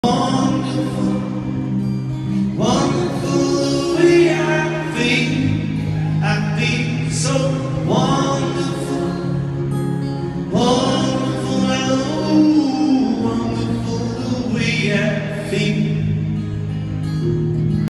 Wonderful, wonderful the way I feel so wonderful, wonderful, oh, wonderful the way I feel.